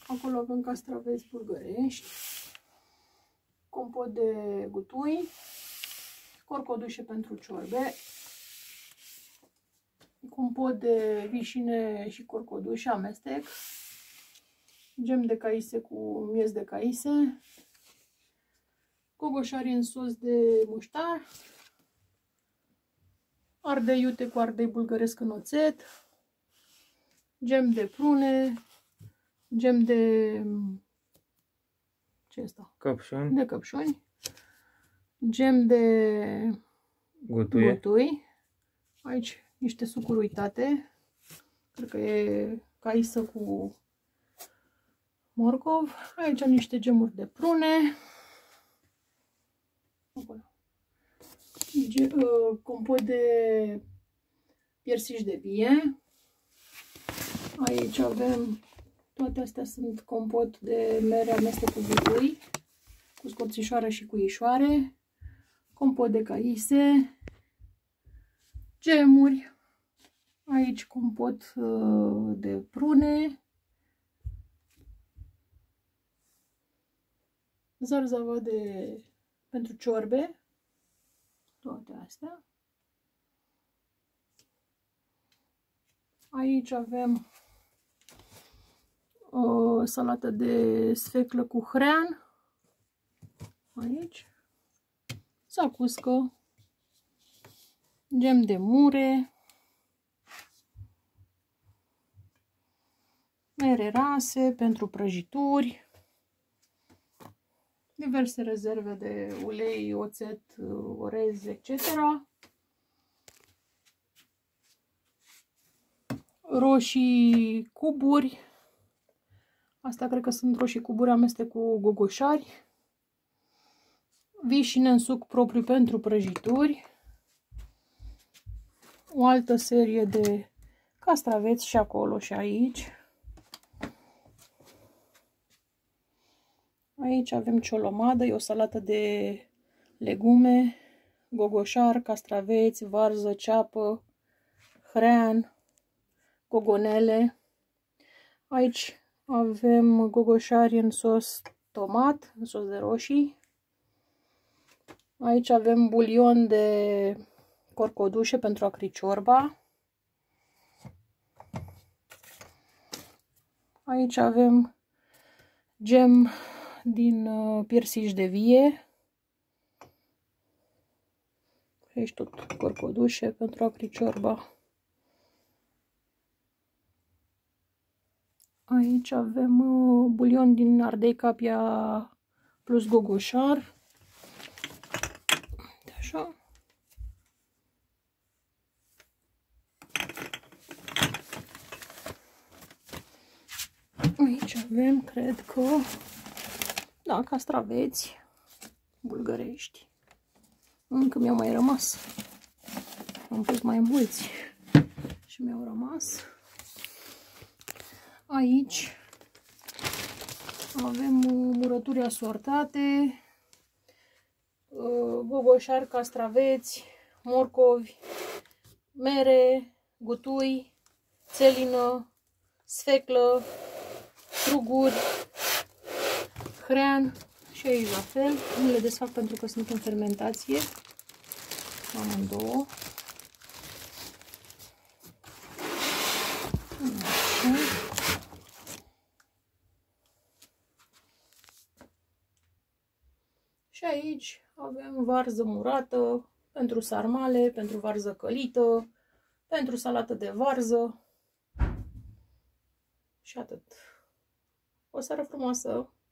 Acolo avem castraveți bulgărești, compot de gutui, corcodușe pentru ciorbe, compot de vișine și corcodușe amestec, gem de caise cu miez de caise, gogoșari în sos de muștar, ardei iute cu ardei bulgăresc în oțet, gem de prune, gem de ce este? Căpșuni. De căpșuni, gem de gutui. Aici niște sucuri uitate. Cred că e caisă cu morcov. Aici niște gemuri de prune. Compot de piersici de vie. Aici avem, toate astea sunt compot de mere amestec cu gutui, cu scorțișoară și cu ișoare, compot de caise, gemuri, aici compot de prune, zarzava pentru ciorbe, toate astea. Aici avem o salată de sfeclă cu hrean. Aici. Zacuscă. Gem de mure. Mere rase pentru prăjituri. Diverse rezerve de ulei, oțet, orez, etc. Roșii cuburi. Asta cred că sunt roșii cuburi amestec cu gogoșari. Vișine în suc propriu pentru prăjituri. O altă serie de castraveți și acolo și aici. Aici avem ciolomadă, e o salată de legume, gogoșar, castraveți, varză, ceapă, hrean, gogonele. Aici avem gogoșari în sos tomat, în sos de roșii. Aici avem bulion de corcodușe pentru a cri ciorba. Aici avem gem din piersici de vie. Aici tot corcodușe pentru a cri ciorba. Aici avem bulion din ardei capia plus gogoșar. Așa. Aici avem, cred că, da, castraveți bulgărești. Încă mi-au mai rămas. Am pus mai mulți și mi-au rămas. Aici avem murături asortate, gogoșari, castraveți, morcovi, mere, gutui, țelină, sfeclă, struguri, hrean și aici la fel. Nu le desfac pentru că sunt în fermentație. Amândouă. Și aici avem varză murată pentru sarmale, pentru varză călită, pentru salată de varză și atât. O seară frumoasă!